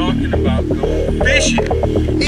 talking about going fishing.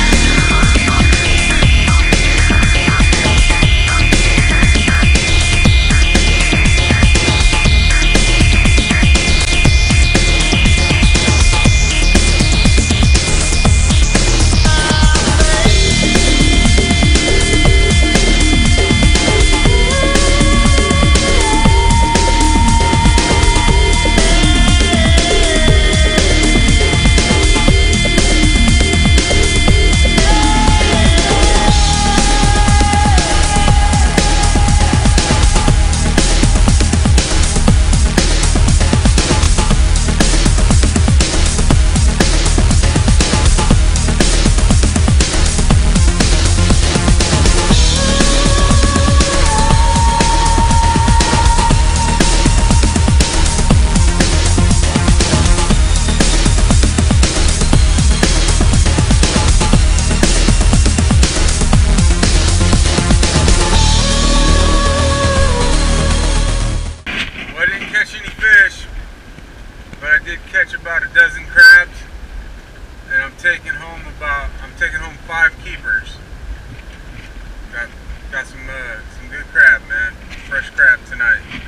But I did catch about a dozen crabs, and I'm taking home 5 keepers. Got some good crab, man. Fresh crab tonight.